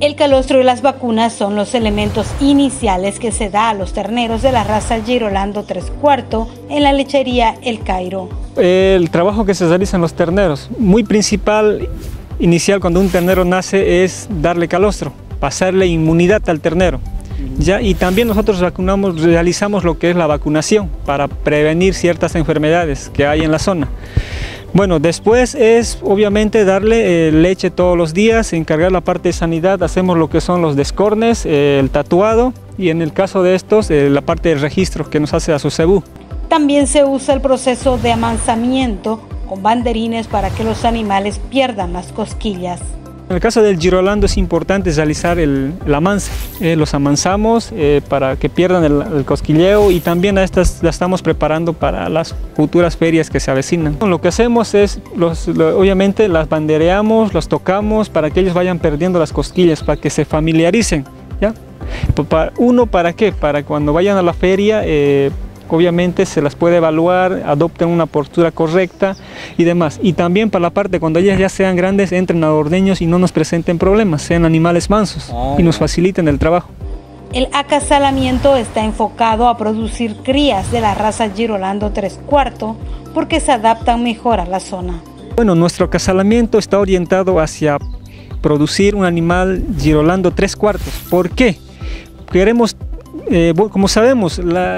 El calostro y las vacunas son los elementos iniciales que se da a los terneros de la raza Girolando 3/4 en la lechería El Cairo. El trabajo que se realiza en los terneros, muy principal, inicial cuando un ternero nace, es darle calostro, pasarle inmunidad al ternero. ¿Ya? Y también nosotros realizamos lo que es la vacunación para prevenir ciertas enfermedades que hay en la zona. Bueno, después es obviamente darle leche todos los días, encargar la parte de sanidad, hacemos lo que son los descornes, el tatuado y en el caso de estos la parte del registro que nos hace a su cebú. También se usa el proceso de amansamiento con banderines para que los animales pierdan las cosquillas. En el caso del Girolando es importante realizar el amance, los amansamos para que pierdan el cosquilleo y también a estas las estamos preparando para las futuras ferias que se avecinan. Lo que hacemos es, obviamente las bandereamos, los tocamos para que ellos vayan perdiendo las cosquillas, para que se familiaricen, ¿ya? ¿Para qué? Para cuando vayan a la feria, obviamente se las puede evaluar, adopten una postura correcta y demás. Y también para la parte cuando ellas ya sean grandes, entren a ordeños y no nos presenten problemas, sean animales mansos y nos faciliten el trabajo. El acasalamiento está enfocado a producir crías de la raza Girolando 3/4 porque se adaptan mejor a la zona. Bueno, nuestro acasalamiento está orientado hacia producir un animal Girolando 3/4. ¿Por qué? Queremos como sabemos,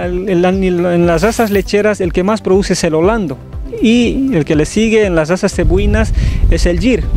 en las razas lecheras el que más produce es el holando y el que le sigue en las razas cebuinas es el gir.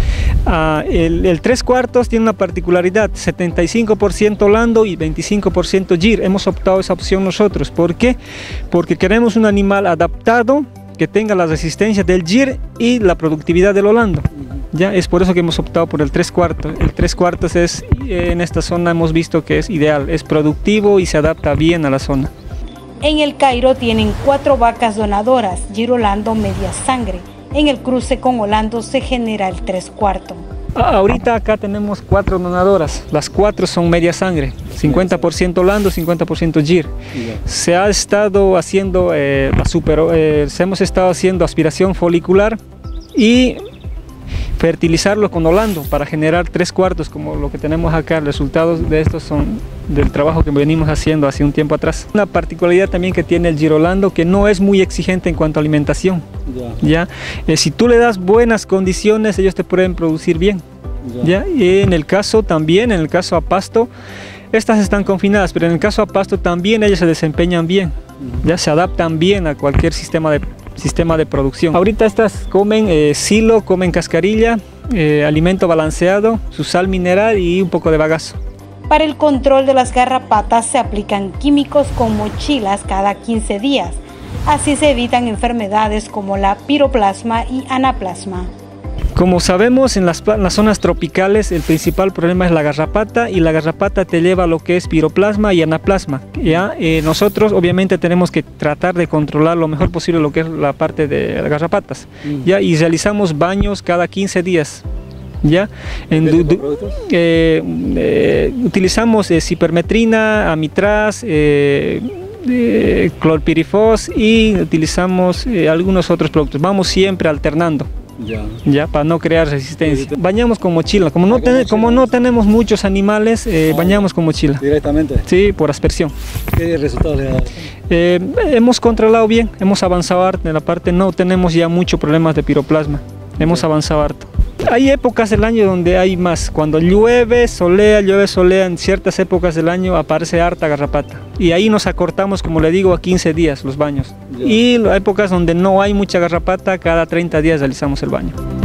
El 3/4 tiene una particularidad, 75% holando y 25% gir. Hemos optado esa opción nosotros. ¿Por qué? Porque queremos un animal adaptado que tenga la resistencia del gir y la productividad del holando. Ya es por eso que hemos optado por el 3/4. El 3/4 es, en esta zona hemos visto que es ideal, es productivo y se adapta bien a la zona. En El Cairo tienen 4 vacas donadoras, Girolando media sangre. En el cruce con holando se genera el 3/4. Ahorita acá tenemos 4 donadoras, las 4 son media sangre, 50% holando, 50% gir. Se ha estado haciendo, hemos estado haciendo aspiración folicular y fertilizarlo con holando para generar 3/4 como lo que tenemos acá. Los resultados de estos son del trabajo que venimos haciendo hace un tiempo atrás. Una particularidad también que tiene el Girolando que no es muy exigente en cuanto a alimentación. ¿Ya? Si tú le das buenas condiciones, ellos te pueden producir bien. ¿Ya? Y en el caso a pasto, estas están confinadas, pero en el caso a pasto también ellos se desempeñan bien. Ya se adaptan bien a cualquier sistema de producción. Ahorita estas comen silo, comen cascarilla, alimento balanceado, su sal mineral y un poco de bagazo. Para el control de las garrapatas se aplican químicos con mochilas cada 15 días. Así se evitan enfermedades como la piroplasma y anaplasma. Como sabemos, en las zonas tropicales el principal problema es la garrapata y la garrapata te lleva a lo que es piroplasma y anaplasma. ¿Ya? Nosotros obviamente tenemos que tratar de controlar lo mejor posible lo que es la parte de las garrapatas. ¿Ya? Y realizamos baños cada 15 días. ¿Ya? Utilizamos cipermetrina, amitraz, clorpirifos y utilizamos algunos otros productos. Vamos siempre alternando. Ya, para no crear resistencia. Bañamos con mochila. Como no tenemos muchos animales, bañamos con mochila. ¿Directamente? Sí, por aspersión. ¿Qué resultados le da? Hemos controlado bien, hemos avanzado harto en la parte, no tenemos ya muchos problemas de piroplasma. Hemos avanzado harto. Hay épocas del año donde hay más. Cuando llueve, solea, en ciertas épocas del año aparece harta garrapata. Y ahí nos acortamos, como le digo, a 15 días los baños. Y las épocas donde no hay mucha garrapata, cada 30 días realizamos el baño.